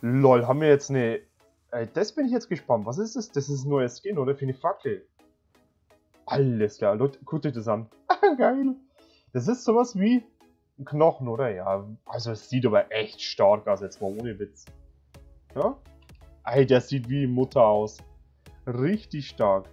Lol, haben wir jetzt eine... das bin ich jetzt gespannt. Was ist das? Das ist ein neues Skin, oder? Für eine Fackel. Alles klar, Leute, guckt euch das an. Geil. Das ist sowas wie ein Knochen, oder? Ja, also es sieht aber echt stark aus, jetzt mal ohne Witz. Ja? Ey, der sieht wie Mutter aus. Richtig stark.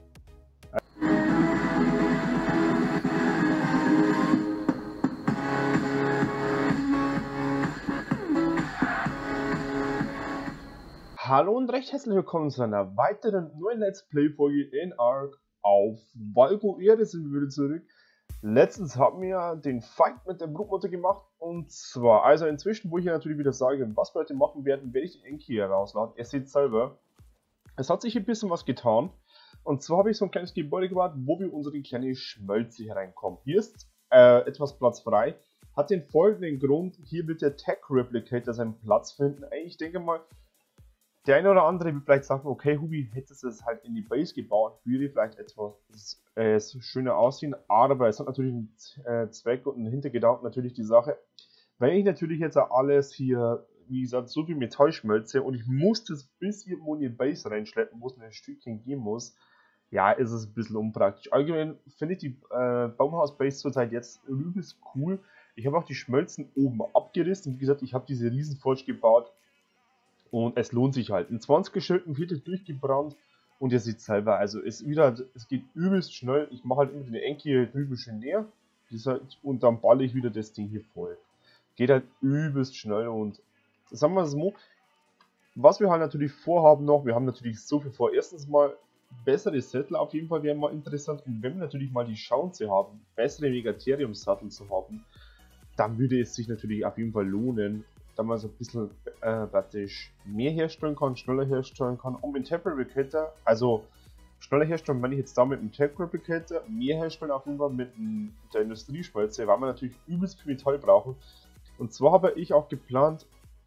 Hallo und recht herzlich willkommen zu einer weiteren neuen Let's Play-Folge in Ark. Auf Valgo-Erde sind wir wieder zurück. Letztens haben wir den Fight mit der Brutmutter gemacht. Und zwar, also inzwischen, wo ich ja natürlich wieder sage, was wir heute machen werden, werde ich den Enki hier rausladen. Ihr seht selber, es hat sich ein bisschen was getan. Und zwar habe ich so ein kleines Gebäude gebaut, wo wir unsere kleine Schmelze hereinkommen. Hier ist etwas Platz frei. Hat den folgenden Grund, hier wird der Tech Replicator seinen Platz finden. Ich denke mal, der eine oder andere wird vielleicht sagen, okay, Hubi, hättest du es halt in die Base gebaut, würde vielleicht etwas schöner aussehen, aber es hat natürlich einen Zweck und einen Hintergedanken, natürlich die Sache. Wenn ich natürlich jetzt alles hier, wie gesagt, so viel Metall schmelze und ich muss das bis irgendwo in die Base reinschleppen, wo es ein Stückchen gehen muss, ja, ist es ein bisschen unpraktisch. Allgemein finde ich die Baumhaus-Base zurzeit jetzt übelst cool. Ich habe auch die Schmelzen oben abgerissen. Wie gesagt, ich habe diese Riesenforge gebaut. Und es lohnt sich halt. In 20 Schritten wird es durchgebrannt. Und ihr seht selber, also es geht übelst schnell. Ich mache halt immer den Enki hier drüben schön näher. Und dann balle ich wieder das Ding hier voll. Geht halt übelst schnell. Und sagen wir es so, was wir halt natürlich vorhaben noch, wir haben natürlich so viel vor. Erstens mal bessere Sättel auf jeden Fall wären mal interessant. Und wenn wir natürlich mal die Chance haben, bessere Megatherium-Sattel zu haben, dann würde es sich natürlich auf jeden Fall lohnen, da man so ein bisschen praktisch mehr herstellen kann, schneller herstellen kann. Und mit Tech Replicator, also schneller herstellen, wenn ich jetzt da mit dem Tech Replicator, mehr herstellen auf jeden Fall mit der Industrieschmelze, weil wir natürlich übelst viel Metall brauchen. Und zwar habe ich auch geplant,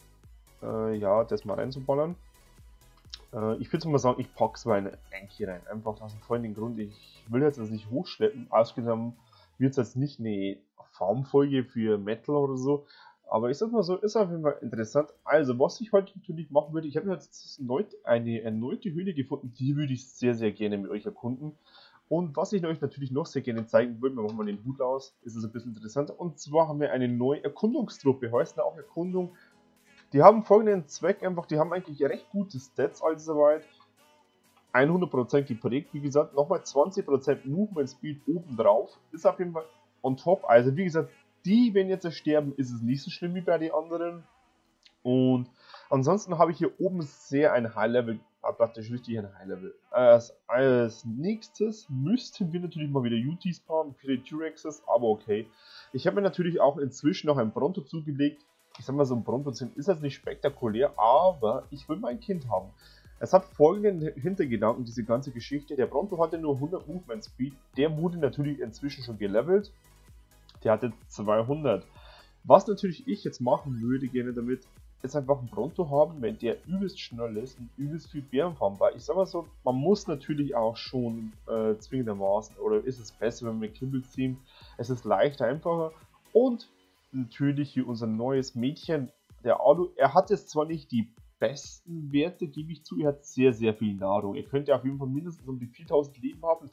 ja, das mal reinzuballern. Ich würde mal sagen, ich packe es mal in Enki rein. Einfach aus dem folgenden Grund, ich will jetzt das nicht hochschleppen. Ausgenommen wird es jetzt nicht eine Farmfolge für Metal oder so. Aber ich sag mal so, ist auf jeden Fall interessant. Also, was ich heute natürlich machen würde, ich habe jetzt eine erneute Höhle gefunden, die würde ich sehr, sehr gerne mit euch erkunden. Und was ich euch natürlich noch sehr gerne zeigen würde, wir machen mal den Hut aus, ist es ein bisschen interessanter. Und zwar haben wir eine neue Erkundungstruppe, heißt auch Erkundung. Die haben folgenden Zweck einfach, die haben eigentlich recht gute Stats also soweit. 100% geprägt, wie gesagt, nochmal 20% Movement Speed oben drauf, ist auf jeden Fall on top. Also wie gesagt, die, wenn jetzt sterben, ist es nicht so schlimm wie bei den anderen. Und ansonsten habe ich hier oben sehr ein High-Level, praktisch richtig ein High-Level. Als nächstes müssten wir natürlich mal wieder UT spawnen für die T-Rexes, aber okay. Ich habe mir natürlich auch inzwischen noch ein Bronto zugelegt. Ich sag mal, so ein Bronto ist jetzt nicht spektakulär, aber ich will mein Kind haben. Es hat folgenden Hintergedanken, diese ganze Geschichte. Der Bronto hatte nur 100 Movement Speed, der wurde natürlich inzwischen schon gelevelt. Der hatte 200. Was natürlich ich jetzt machen würde gerne damit, ist einfach ein Bronto haben, wenn der übelst schnell ist und übelst viel Bärenfarm war. Ich sag mal so, man muss natürlich auch schon zwingendermaßen, oder ist es besser, wenn wir Kimball ziehen, es ist leichter, einfacher. Und natürlich hier unser neues Mädchen, der Alu, er hat jetzt zwar nicht die besten Werte, gebe ich zu, er hat sehr, sehr viel Nahrung. Er könnte auf jeden Fall mindestens um die 4000 Leben haben,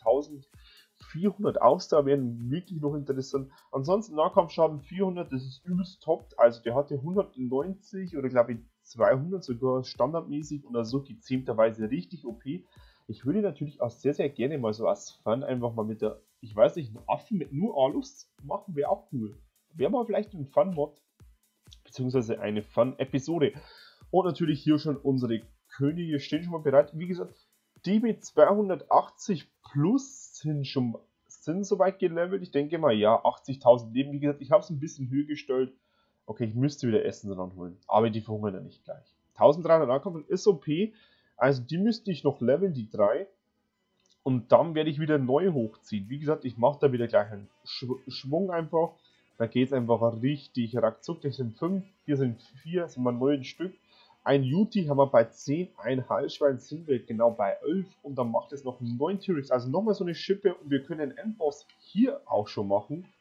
1400 Ausdauer wären wirklich noch interessant. Ansonsten Nahkampfschaden 400, das ist übelst top. Also der hatte 190 oder glaube ich 200 sogar standardmäßig und also gezähmterweise richtig OP. Ich würde natürlich auch sehr, sehr gerne mal so als Fan einfach mal mit der, ich weiß nicht, einen Affen mit nur Alus machen, wäre auch cool. Wäre mal vielleicht ein Fun-Mod, beziehungsweise eine Fun-Episode. Und natürlich hier schon unsere Könige stehen schon mal bereit. Wie gesagt, die mit 280 plus sind soweit gelevelt. Ich denke mal, ja, 80.000 Leben. Wie gesagt, ich habe es ein bisschen höher gestellt. Okay, ich müsste wieder Essen ranholen. Aber die verhungern ja nicht gleich. 1300 Nahkampf ist OP. Also die müsste ich noch leveln, die 3. Und dann werde ich wieder neu hochziehen. Wie gesagt, ich mache da wieder gleich einen Schwung einfach. Da geht es einfach richtig ruckzuck. Das sind 5, hier sind 4, sind mal 9 Stück. Ein UT haben wir bei 10, ein Heilschwein sind wir genau bei 11 und dann macht es noch 9 T-Rex, also nochmal so eine Schippe und wir können den Endboss hier auch schon machen.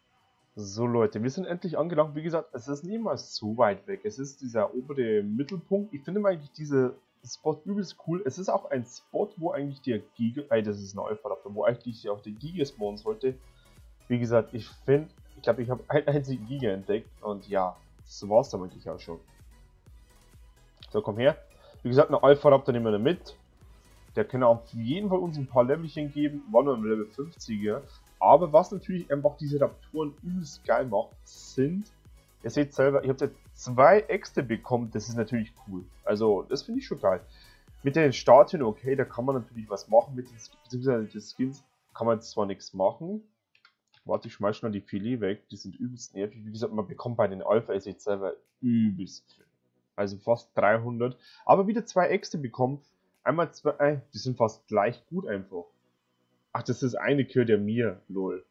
So Leute, wir sind endlich angelangt. Wie gesagt, es ist niemals so weit weg. Es ist dieser obere Mittelpunkt. Ich finde eigentlich diese Spot übelst cool. Es ist auch ein Spot, wo eigentlich der Giga, das ist ein Alpha-Raptor, wo eigentlich auch der Giga spawnen sollte. Wie gesagt, ich glaube, ich habe einen einzigen Giga entdeckt und ja, das war es dann eigentlich auch schon. So, komm her. Wie gesagt, einen Alpha-Raptor nehmen wir da mit. Der kann auf jeden Fall uns ein paar Levelchen geben, war nur im Level 50er. Aber was natürlich einfach diese Raptoren übelst geil macht, sind, ihr seht selber, ich habe jetzt 2 Äxte bekommen, das ist natürlich cool. Also, das finde ich schon geil. Mit den Statuen, okay, da kann man natürlich was machen, mit den Skins kann man jetzt zwar nichts machen. Warte, ich schmeiß schon die Filet weg, die sind übelst nervig. Wie gesagt, man bekommt bei den Alpha, ihr seht selber, übelst viel. Also fast 300. Aber wieder 2 Äxte bekommen. Einmal 2, die sind fast gleich gut einfach. Ach, das ist eine gehört ja mir, lol.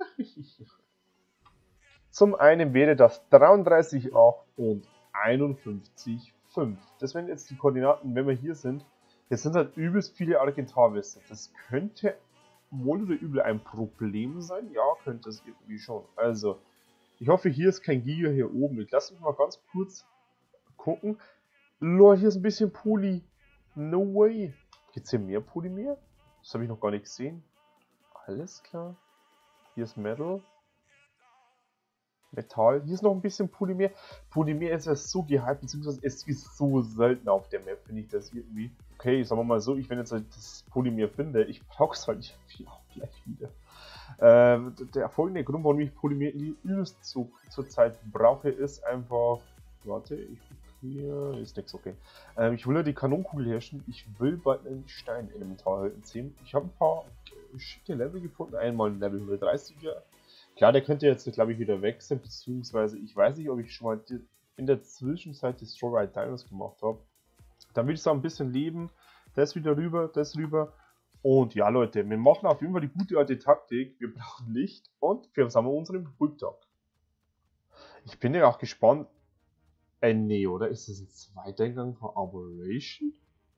Zum einen wäre das 33,8 und 51,5. Das wären jetzt die Koordinaten, wenn wir hier sind. Jetzt sind halt übelst viele Argentarweste. Das könnte wohl oder übel ein Problem sein. Ja, könnte es irgendwie schon. Also, ich hoffe, hier ist kein Giga hier oben. Ich lasse mich mal ganz kurz gucken. Lol, hier ist ein bisschen Poly. No way. Gibt es hier mehr Polymer? Das habe ich noch gar nicht gesehen. Alles klar. Hier ist Metal. Metall. Hier ist noch ein bisschen Polymer. Polymer ist ja so gehypt, beziehungsweise es ist so selten auf der Map, finde ich das irgendwie. Okay, sagen wir mal so, wenn jetzt halt das Polymer finde, ich brauche es halt irgendwie auch gleich wieder. Der folgende Grund, warum ich Polymer übelst zur Zeit brauche, ist einfach. Warte, ich hier ist nichts, okay. Ich will ja die Kanonenkugel herstellen. Ich will bald einen Stein in dem Tal ziehen. Ich habe ein paar schicke Level gefunden. Einmal ein Level 130er. Klar, der könnte jetzt, glaube ich, wieder wechseln, beziehungsweise ich weiß nicht, ob ich schon mal in der Zwischenzeit die Strawberry Dinos gemacht habe. Dann will ich so ein bisschen leben. Das wieder rüber, das rüber. Und ja, Leute, wir machen auf jeden Fall die gute alte Taktik. Wir brauchen Licht und wir haben unseren Bulldog. Ich bin ja auch gespannt. Nee, oder? Ist das ein zweiter Gang von Operation?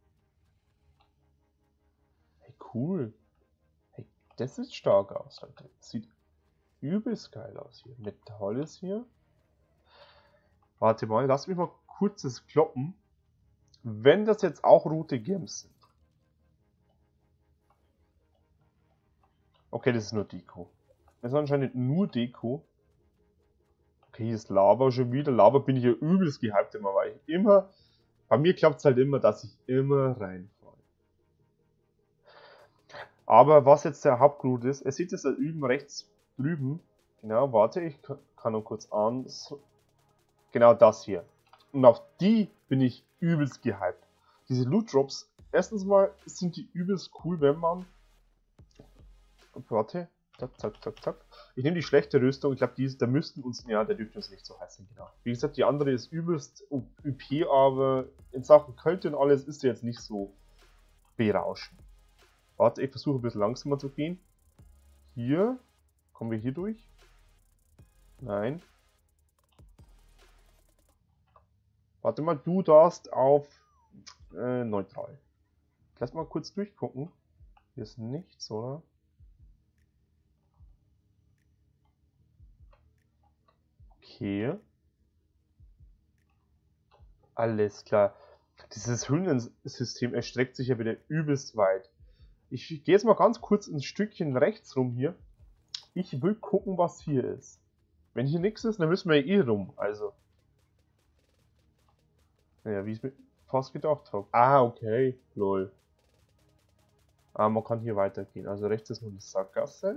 Hey, cool. Hey, das sieht stark aus, Leute. Sieht übelst geil aus hier. Metall ist hier. Warte mal, lass mich mal kurzes kloppen. Wenn das jetzt auch rote Gems sind. Okay, das ist nur Deko. Das ist anscheinend nur Deko. Okay, hier ist Lava schon wieder. Lava bin ich ja übelst gehypt immer, weil ich immer. Bei mir klappt es halt immer, dass ich immer reinfalle. Aber was jetzt der Hauptgrund ist, ihr seht es da üben rechts drüben. Genau, warte, ich kann noch kurz an. Genau das hier. Und auf die bin ich übelst gehypt. Diese Loot Drops, erstens mal sind die übelst cool, wenn man. Warte, zack, zack, zack, zack. Ich nehme die schlechte Rüstung. Ich glaube, der müssten uns, ja, der dürfte uns nicht so heiß sein, genau. Wie gesagt, die andere ist übelst UP, aber in Sachen Kälte und alles ist sie jetzt nicht so berauschend. Warte, ich versuche ein bisschen langsamer zu gehen. Hier, kommen wir hier durch? Nein. Warte mal, du darfst auf neutral. Lass mal kurz durchgucken. Hier ist nichts, oder? Okay. Alles klar. Dieses Höhlensystem erstreckt sich ja wieder übelst weit. Ich gehe jetzt mal ganz kurz ein Stückchen rechts rum hier. Ich will gucken, was hier ist. Wenn hier nichts ist, dann müssen wir ja eh rum. Also. Naja, wie ich es mir fast gedacht habe. Ah, okay. Lol. Ah, man kann hier weitergehen. Also rechts ist noch eine Sackgasse.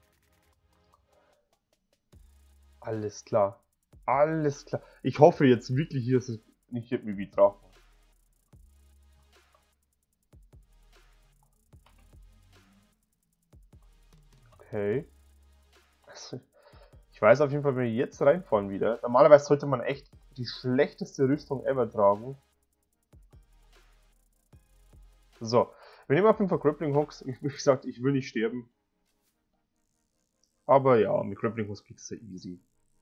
Alles klar. Alles klar. Ich hoffe jetzt wirklich, hier ist es nicht irgendwie wie Drachen. Okay. Also, ich weiß auf jeden Fall, wenn wir jetzt reinfahren wieder. Normalerweise sollte man echt die schlechteste Rüstung ever tragen. So. Wir nehmen auf jeden Fall Grappling Hooks. Wie gesagt, ich will nicht sterben. Aber ja, mit Grappling Hooks geht es sehr easy.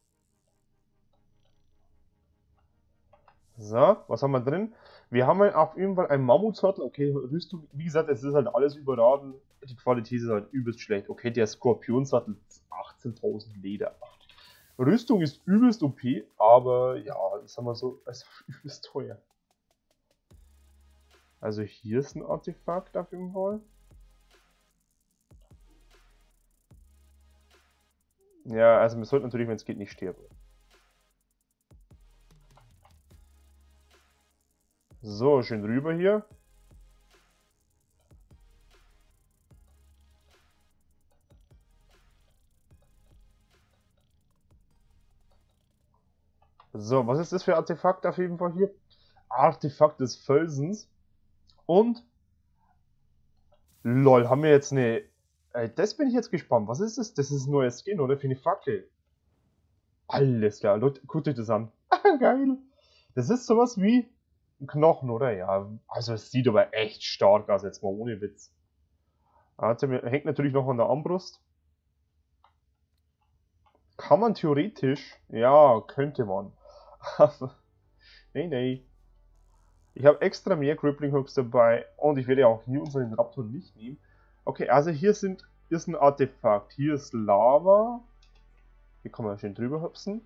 So, was haben wir drin? Wir haben auf jeden Fall einen Mammutsattel. Okay, Rüstung, wie gesagt, es ist halt alles überladen. Die Qualität ist halt übelst schlecht. Okay, der Skorpionsattel 18.000 Leder. Rüstung ist übelst OP, aber ja, ich sag mal so, es ist übelst teuer. Also hier ist ein Artefakt auf jeden Fall. Ja, also wir sollten natürlich, wenn es geht, nicht sterben. So, schön rüber hier. So, was ist das für Artefakt auf jeden Fall hier? Artefakt des Felsens. Und, lol, haben wir jetzt eine... das bin ich jetzt gespannt. Was ist das? Das ist ein neues Skin, oder? Für eine Fackel. Alles klar, Leute, guckt euch das an. Geil. Das ist sowas wie ein Knochen, oder? Ja, also es sieht aber echt stark aus, jetzt mal ohne Witz. Hängt natürlich noch an der Armbrust. Kann man theoretisch? Ja, könnte man. Nee. Ich habe extra mehr Grappling Hooks dabei und ich werde auch hier unseren Raptor nicht nehmen. Okay, also hier ist ein Artefakt. Hier ist Lava. Hier kann man schön drüber hüpfen.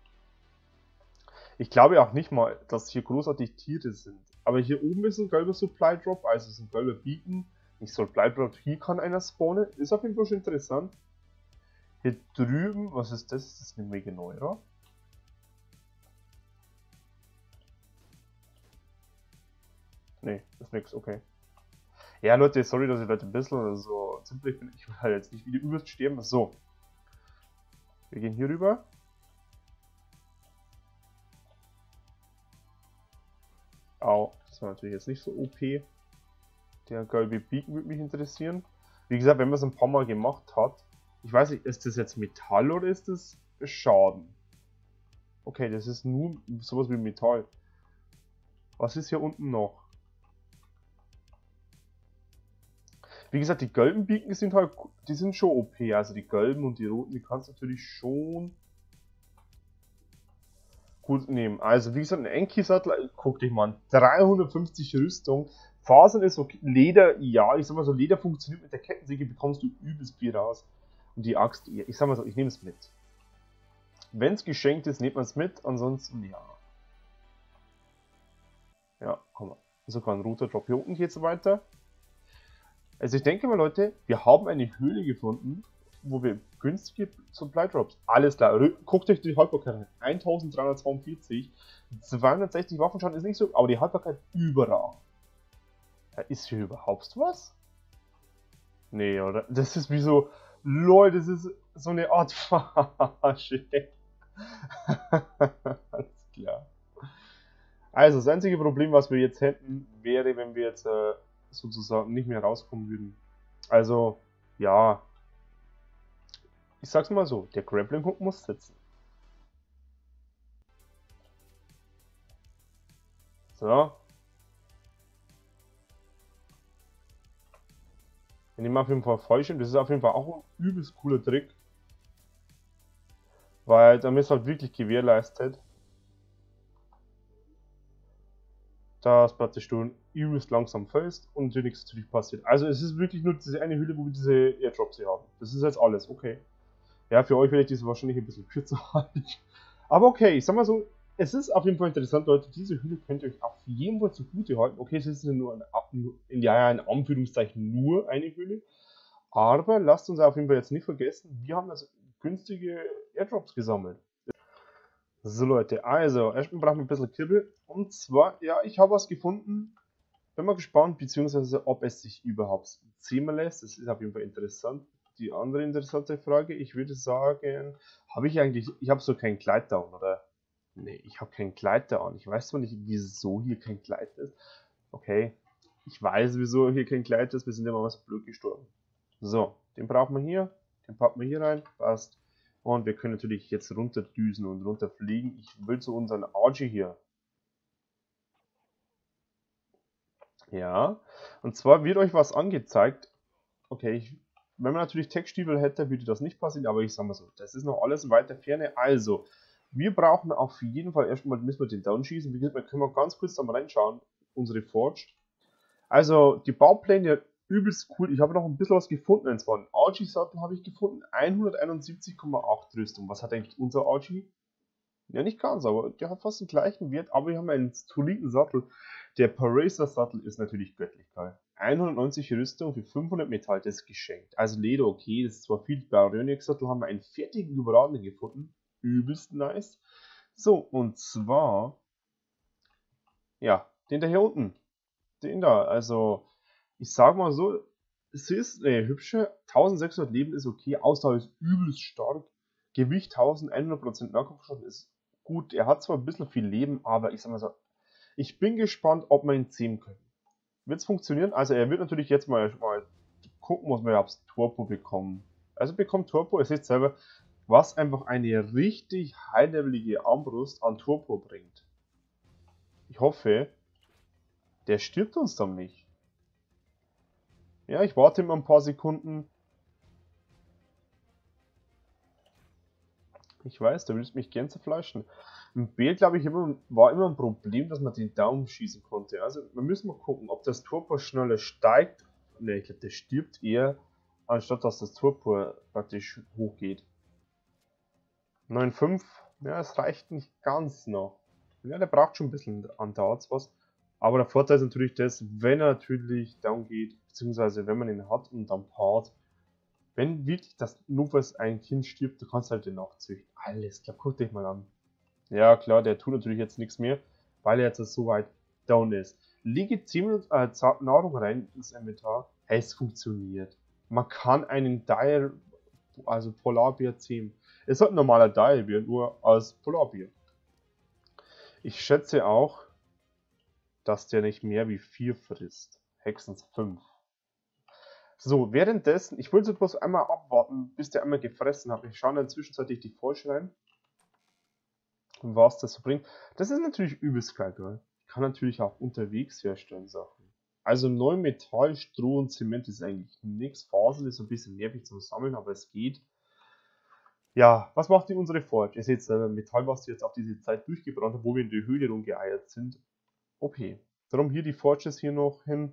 Ich glaube auch nicht mal, dass hier großartig Tiere sind. Aber hier oben ist ein gelber Supply Drop, also ist ein gelber Beacon. Nicht Supply Drop, hier kann einer spawnen. Ist auf jeden Fall schon interessant. Hier drüben, was ist das? Ist das eine Meganeura? Nee, ist nix, okay. Ja, Leute, sorry, dass ich Leute ein bisschen so simpel bin. Ich will halt jetzt nicht wieder übelst sterben. So. Wir gehen hier rüber. Au, das war natürlich jetzt nicht so OP. Der gelbe Beacon würde mich interessieren. Wie gesagt, wenn man es ein paar Mal gemacht hat, ich weiß nicht, ist das jetzt Metall oder ist das Schaden? Okay, das ist nur sowas wie Metall. Was ist hier unten noch? Wie gesagt, die gelben Beacons sind halt, die sind schon OP. Also die gelben und die roten, die kannst du natürlich schon gut nehmen. Also wie gesagt, ein Enki-Sattel, guck dich mal an, 350 Rüstung. Fasern ist okay, Leder, ja, ich sag mal so, Leder funktioniert mit der Kettensäge, bekommst du übelst viel raus. Und die Axt, ich sag mal so, ich nehme es mit. Wenn es geschenkt ist, nimmt man es mit, ansonsten ja. Ja, komm mal. Sogar ein roter Drop. Hier unten geht es weiter. Also ich denke mal, Leute, wir haben eine Höhle gefunden, wo wir günstige Supply Drops. Alles klar, guckt euch die Haltbarkeit an. 1342, 260 Waffenschaden ist nicht so, aber die Haltbarkeit überragend. Ist hier überhaupt was? Nee, oder? Das ist wie so, Leute, das ist so eine Art Verarsche. Alles klar. Also, das einzige Problem, was wir jetzt hätten, wäre, wenn wir jetzt sozusagen nicht mehr rauskommen würden. Also, ja. Ich sag's mal so, der Grappling Hook muss sitzen. So. Wir nehmen auf jeden Fall Fallschirm. Das ist auf jeden Fall auch ein übelst cooler Trick. Weil damit ist halt wirklich gewährleistet, dass praktisch du übelst langsam fällst und dir nichts natürlich passiert. Also es ist wirklich nur diese eine Hülle, wo wir diese Airdrops hier haben. Das ist jetzt alles, okay. Ja, für euch werde ich diese wahrscheinlich ein bisschen kürzer halten. Aber okay, ich sag mal so, es ist auf jeden Fall interessant, Leute. Diese Hülle könnt ihr euch auf jeden Fall zugute halten. Okay, es ist nur in Anführungszeichen nur eine Hülle. Aber lasst uns auf jeden Fall jetzt nicht vergessen, wir haben also günstige Airdrops gesammelt. So Leute, also erstmal brauchen wir ein bisschen Kibbel. Und zwar, ja, ich habe was gefunden. Bin mal gespannt, beziehungsweise ob es sich überhaupt zähmen lässt. Das ist auf jeden Fall interessant. Die andere interessante Frage, ich würde sagen, habe ich eigentlich, ich habe so kein Kleid da an, oder? Nee, ich habe kein Kleid da an. Ich weiß zwar nicht, wieso hier kein Kleid ist. Okay, ich weiß, wieso hier kein Kleid ist. Wir sind immer was blöd gestorben. So, den brauchen wir hier. Den packen wir hier rein. Passt. Und wir können natürlich jetzt runterdüsen und runterfliegen. Ich will zu unseren Archie hier. Ja, und zwar wird euch was angezeigt. Okay, wenn man natürlich Textstiefel hätte, würde das nicht passieren, aber ich sag mal so, das ist noch alles in weiter Ferne. Also, wir brauchen auf jeden Fall erstmal, müssen wir den down schießen. Wie gesagt, können wir ganz kurz da mal reinschauen, unsere Forge. Also, die Baupläne übelst cool. Ich habe noch ein bisschen was gefunden. Und zwar einen Archie-Sattel habe ich gefunden. 171,8 Rüstung. Was hat eigentlich unser Archie? Ja, nicht ganz, aber der hat fast den gleichen Wert. Aber wir haben einen soliden Sattel. Der Paracer-Sattel ist natürlich göttlich geil. 190 Rüstung für 500 Metall, das ist geschenkt. Also Leder, okay, das ist zwar viel. Bei Bionic-Sattel haben wir einen fertigen überragenden gefunden. Übelst nice. So, und zwar, ja, den da hier unten. Den da, also, ich sag mal so, es ist eine hübsche, 1600 Leben ist okay, Ausdauer ist übelst stark, Gewicht 1100% Nahkampfschaden ist gut, er hat zwar ein bisschen viel Leben, aber ich sag mal so, ich bin gespannt, ob wir ihn ziehen können. Wird es funktionieren? Also er wird natürlich jetzt mal gucken, muss man ja aufs Turbo bekommen. Also bekommt Turbo, ihr seht selber, was einfach eine richtig high-levelige Armbrust an Turbo bringt. Ich hoffe, der stirbt uns dann nicht. Ja, ich warte immer ein paar Sekunden. Ich weiß, du willst mich gern zerfleischen. Im B, glaube ich, war immer ein Problem, dass man den Daumen schießen konnte. Also, wir müssen mal gucken, ob das Turbo schneller steigt. Ne, ich glaube, der stirbt eher, anstatt dass das Turbo praktisch hochgeht. 9,5, ja, es reicht nicht ganz noch. Ja, der braucht schon ein bisschen an Darts was. Aber der Vorteil ist natürlich das, wenn er natürlich down geht, beziehungsweise wenn man ihn hat und dann paart, wenn wirklich das nur was ein Kind stirbt, du kannst halt den nachzüchten. Alles klar, guck dich mal an. Ja klar, der tut natürlich jetzt nichts mehr, weil er jetzt so weit down ist. Legitim Nahrung rein ins Inventar, hey, es funktioniert. Man kann einen Dial, also Polarbier ziehen. Es hat ein normaler Dialbier, nur als Polarbier. Ich schätze auch, dass der nicht mehr wie 4 frisst. Höchstens 5. So, währenddessen, ich wollte bloß einmal abwarten, bis der einmal gefressen hat. Ich schaue dann zwischenzeitlich die Forsch rein. Und was das so bringt. Das ist natürlich übelst geil, gell? Ich kann natürlich auch unterwegs herstellen Sachen. Also Neumetall, Stroh und Zement ist eigentlich nichts. Fasel ist ein bisschen nervig zum Sammeln, aber es geht. Ja, was macht denn unsere Forge? Ihr seht selber, Metall, was jetzt auf diese Zeit durchgebrannt hat, wo wir in der Höhle rumgeeiert sind. Okay. Darum hier die Forges hier noch hin.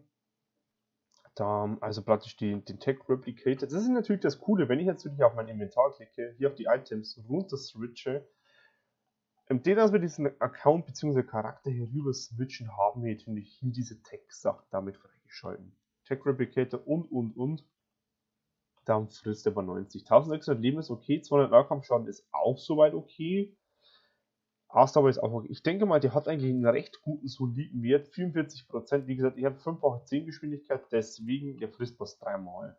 Da, also praktisch den Tech Replicator. Das ist natürlich das Coole, wenn ich jetzt wirklich auf mein Inventar klicke, hier auf die Items runter switche. Den, dass wir diesen Account bzw. Charakter hier rüber switchen, haben wir natürlich hier diese Tech-Sachen damit freigeschalten. Tech Replicator und. Dann frisst er aber 90. 1600 Leben ist okay, 200 Nahkampfschaden ist auch soweit okay. Ausdauer ist auch okay. Ich denke mal, der hat eigentlich einen recht guten, soliden Wert. 44%. Wie gesagt, ich habe 5-fache 10 Geschwindigkeit, deswegen der frisst was 3-mal.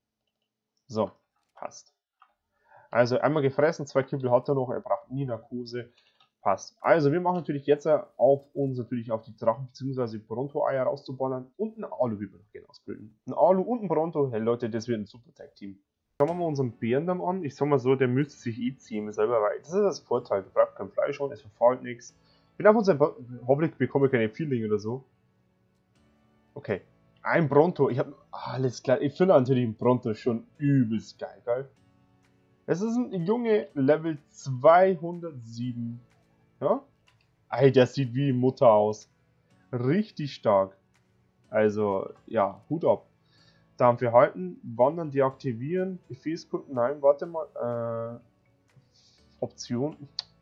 So, passt. Also einmal gefressen, 2 Kippel hat er noch, er braucht nie Narkose. Passt. Also wir machen natürlich jetzt auf uns natürlich auf die Drachen bzw. Bronto-Eier rauszuballern und ein Alu, wie wir noch gerne ausbilden. Ein Alu und ein Bronto, hey Leute, das wird ein super Tag-Team. Schauen wir mal unseren Bärendamm an. Ich sag mal so, der müsste sich eh ziehen selber, weil das ist das Vorteil. Du brauchst kein Fleisch an, es verfahlt nichts. Ich bin einfach so hoffentlich bekomme ich keine Feeling oder so. Okay. Ein Bronto. Ich habe alles klar. Ich finde natürlich ein Bronto schon übelst geil. Es ist ein Junge Level 207. Ja? Ey, der sieht wie Mutter aus. Richtig stark. Also, ja, Hut ab. Dann Verhalten, Wandern deaktivieren, Befehlskunden, nein, warte mal, Option.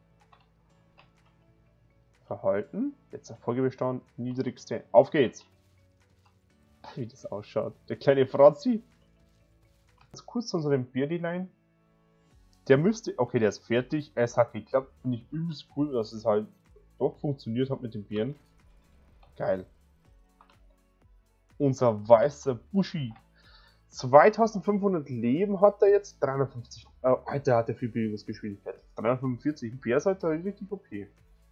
Verhalten, jetzt Folgebestand, niedrigste, auf geht's. Wie das ausschaut. Der kleine Franzi. Ganz kurz zu unserem Beardy-Line. Der müsste, okay, der ist fertig, es hat geklappt, finde ich übelst cool, dass es halt doch funktioniert hat mit den Bären. Geil. Unser weißer Buschi. 2500 Leben hat er jetzt, 350, Alter, hat er viel Bewegungsgeschwindigkeit. 345, Bär ist halt richtig okay.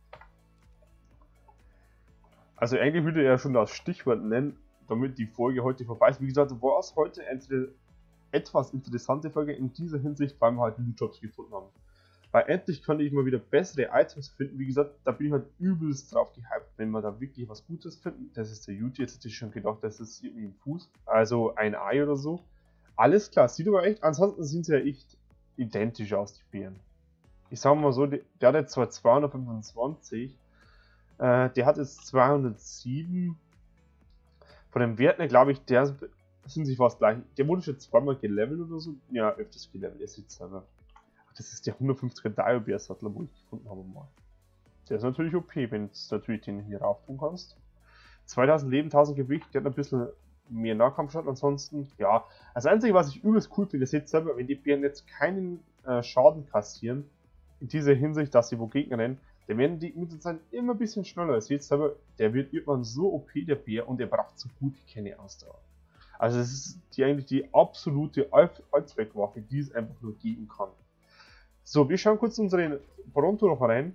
Also eigentlich würde er schon das Stichwort nennen, damit die Folge heute vorbei ist. Wie gesagt, war es heute eine etwas interessante Folge in dieser Hinsicht, weil wir halt Loot-Jobs gefunden haben. Weil endlich konnte ich mal wieder bessere Items finden. Wie gesagt, da bin ich halt übelst drauf gehypt, wenn wir da wirklich was Gutes finden. Das ist der Yuji, jetzt hätte ich schon gedacht, das ist irgendwie ein Fuß. Also ein Ei oder so. Alles klar, sieht aber echt, ansonsten sind sie ja echt identisch aus, die Bären. Ich sag mal so, der hat jetzt zwar 225, der hat jetzt 207. Von den Werten, glaube ich, der sind sie fast gleich. Der wurde schon zweimal gelevelt oder so. Ja, öfters gelevelt, der sitzt selber. Das ist der 150er Dialbear-Sattler, wo ich gefunden habe mal. Der ist natürlich OP, wenn du natürlich den hier rauf tun kannst. 2000 Leben, 1000 Gewicht, der hat ein bisschen mehr Nahkampfschaden. Ansonsten, ja. Das Einzige, was ich übelst cool finde, seht selber, wenn die Bären jetzt keinen Schaden kassieren, in dieser Hinsicht, dass sie wo Gegner rennen, dann werden die mit der Zeit immer ein bisschen schneller. Ihr seht selber, der wird irgendwann so OP, der Bär, und der braucht so gut wie keine Ausdauer. Also es ist eigentlich die absolute Allzweckwaffe, die es einfach nur geben kann. So, wir schauen kurz unseren Bronto noch rein.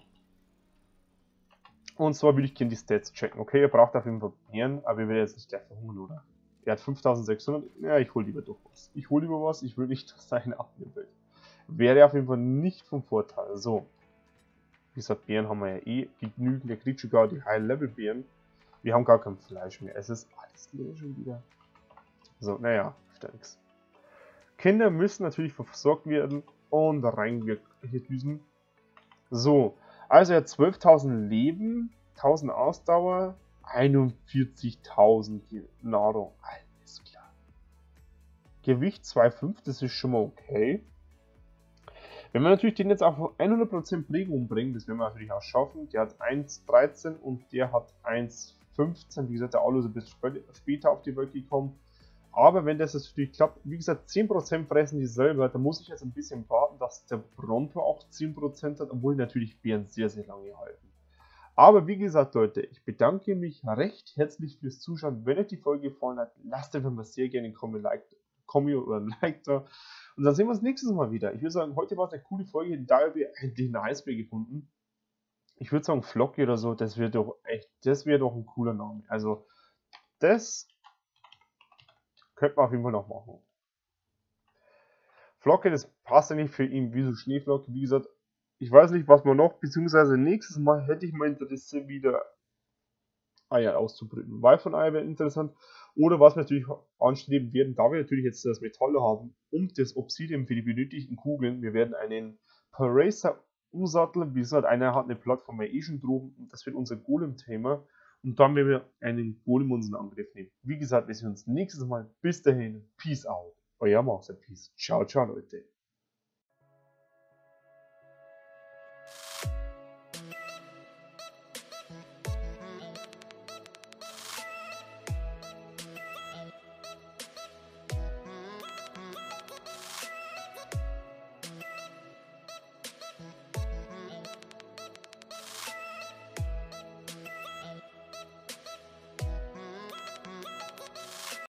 Und zwar würde ich gerne die Stats checken. Okay, er braucht auf jeden Fall Bären, aber wir werden jetzt nicht gleich verhungern, oder? Er hat 5600. Ja, ich hole lieber doch was. Ich hole lieber was, ich will nicht, dass da eine abnimmt. Wäre auf jeden Fall nicht vom Vorteil. So. Wie gesagt, Bären haben wir ja eh genügend. Der kriegt sogar die High-Level-Bären. Wir haben gar kein Fleisch mehr. Es ist alles leer schon wieder. So, naja, nichts. Kinder müssen natürlich versorgt werden und rein wir hier düsen. So, also er hat 12.000 Leben, 1000 Ausdauer, 41.000 Nahrung. Alles klar. Gewicht 2,5, das ist schon mal okay. Wenn wir natürlich den jetzt auf 100% Prägung bringen, das werden wir natürlich auch schaffen. Der hat 1,13 und der hat 1,15. Wie gesagt, der Alu ist ein bisschen später auf die Welt gekommen. Aber wenn das natürlich klappt, wie gesagt, 10% fressen die selber, da muss ich jetzt ein bisschen warten, dass der Bronto auch 10% hat, obwohl natürlich Bären sehr, sehr lange halten. Aber wie gesagt, Leute, ich bedanke mich recht herzlich fürs Zuschauen. Wenn euch die Folge gefallen hat, lasst einfach mal sehr gerne ein oder ein Like da. Und dann sehen wir uns nächstes Mal wieder. Ich würde sagen, heute war es eine coole Folge, da habe ich endlich einen Eisbär gefunden. Ich würde sagen, Flocky oder so, das wäre doch ein cooler Name. Also, das könnte man auf jeden Fall noch machen. Flocke, das passt ja nicht für ihn wie so Schneeflocke. Wie gesagt, ich weiß nicht, was man noch, beziehungsweise nächstes Mal hätte ich mal Interesse, wieder Eier auszubrüten. Walfang-Eier wäre interessant. Oder was wir natürlich anstreben werden, da wir natürlich jetzt das Metall haben und das Obsidian für die benötigten Kugeln, wir werden einen Paracer umsatteln. Wie gesagt, einer hat eine Plattform ja eh schon droben und das wird unser Golem-Thema. Und dann werden wir einen Golem unseren Angriff nehmen. Wie gesagt, wir sehen uns nächstes Mal. Bis dahin, Peace out. Euer Master Peace. Ciao, ciao, Leute.